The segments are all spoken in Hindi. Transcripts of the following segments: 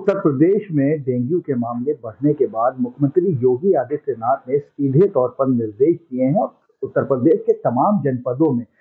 उत्तर प्रदेश में डेंगू के मामले बढ़ने के बाद मुख्यमंत्री योगी आदित्यनाथ ने सीधे तौर पर निर्देश दिए हैं और उत्तर प्रदेश के तमाम जनपदों में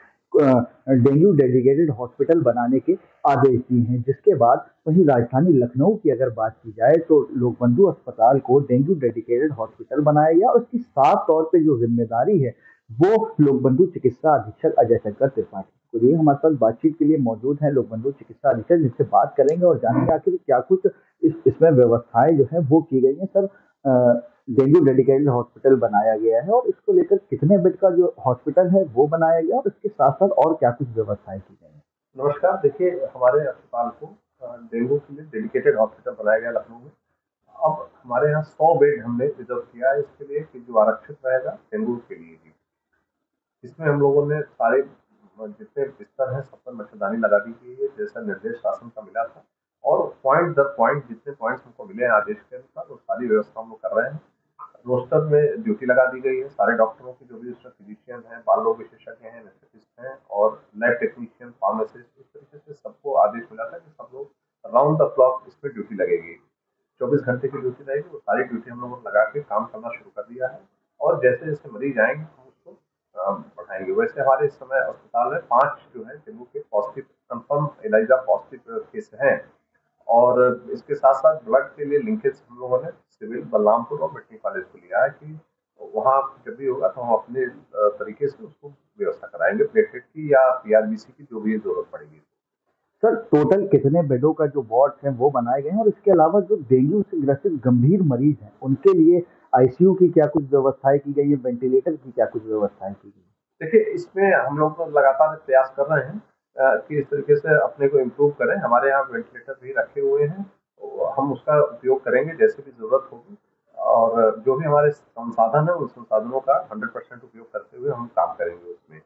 डेंगू डेडिकेटेड हॉस्पिटल बनाने के आदेश दिए हैं। जिसके बाद वहीं राजधानी लखनऊ की अगर बात की जाए तो लोकबंधु अस्पताल को डेंगू डेडिकेटेड हॉस्पिटल बनाया गया और इसकी साफ तौर पे जो जिम्मेदारी है वो लोकबंधु चिकित्सा अधीक्षक अजय शंकर त्रिपाठी को दी। हमारे साथ बातचीत के लिए मौजूद है लोकबंधु चिकित्सा अधीक्षक, जिससे बात करेंगे और जानेंगे आखिर क्या कुछ इसमें व्यवस्थाएं जो है वो की गई हैं। सर, डेंगू डेडिकेटेड हॉस्पिटल बनाया गया है और इसको लेकर कितने बेड का जो हॉस्पिटल है वो बनाया गया और इसके साथ साथ और क्या कुछ व्यवस्थाएं की गई हैं? नमस्कार। देखिए, हमारे अस्पताल को डेंगू के लिए डेडिकेटेड हॉस्पिटल बनाया गया लखनऊ में। अब हमारे यहाँ 100 बेड हमने रिजर्व किया है इसके लिए कि जो आरक्षित रहेगा डेंगू के लिए ही। इसमें हम लोगों ने सारे जितने बिस्तर हैं सब पर मच्छरदानी लगा दी गई है, जैसा निर्देश शासन का मिला था। और पॉइंट दर पॉइंट जितने पॉइंट्स हमको मिले हैं आदेश के अनुसार वो सारी व्यवस्था हम लोग कर रहे हैं। रोस्टर में ड्यूटी लगा दी गई है सारे डॉक्टरों की, जो भी उसमें फिजिशियन हैं, बाल रोग विशेषज्ञ हैं, एनेस्थेटिस्ट हैं और लैब टेक्नीशियन, फार्मासिस्ट, इस तरीके से सबको आदेश मिला था कि सब लोग राउंड द क्लॉक इस पर ड्यूटी लगेगी। 24 घंटे की ड्यूटी रहेगी, वो सारी ड्यूटी हम लोगों ने लगा के काम करना शुरू कर दिया है। और जैसे जैसे मरीज आएंगे हम उसको बढ़ाएंगे। वैसे हमारे इस समय अस्पताल में 5 जो है डेंगू के positive confirm ELISA positive case हैं। और इसके साथ साथ ब्लड के लिए लिंकेज हम लोगों ने सिविल बलरामपुर और मेडिकल कॉलेज को लिया है कि वहाँ जब भी होगा तो हम अपने तरीके से उसको व्यवस्था कराएंगे, प्लेटलेट की या पीआरबीसी की जो भी जरूरत पड़ेगी। सर, टोटल कितने बेडों का जो वार्ड है वो बनाए गए हैं और इसके अलावा जो डेंगू से ग्रसित गंभीर मरीज हैं उनके लिए आईसीयू की क्या कुछ व्यवस्थाएं की गई है, वेंटिलेटर की क्या कुछ व्यवस्थाएं की गई? देखिए, इसमें हम लोग तो लगातार प्रयास कर रहे हैं कि इस तरीके से अपने को इम्प्रूव करें। हमारे यहाँ वेंटिलेटर भी रखे हुए हैं, तो हम उसका उपयोग करेंगे जैसे भी ज़रूरत होगी। और जो भी हमारे संसाधन है उन संसाधनों का 100% उपयोग करते हुए हम काम करेंगे उसमें।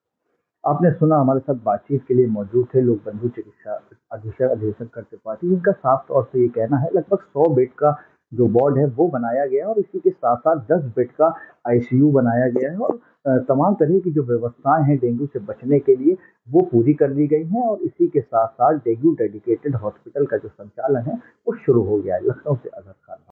आपने सुना, हमारे साथ बातचीत के लिए मौजूद थे लोकबंधु चिकित्सा अधीक्षक अजय शंकर त्रिपाठी, जिनका साफ तौर से ये कहना है लगभग 100 बेड का जो वार्ड है वो बनाया गया है और इसी के साथ साथ 10 बेड का आईसीयू बनाया गया है और तमाम तरह की जो व्यवस्थाएं हैं डेंगू से बचने के लिए वो पूरी कर ली गई हैं और इसी के साथ साथ डेंगू डेडिकेटेड हॉस्पिटल का जो संचालन है वो शुरू हो गया है। लखनऊ से अजहर खान।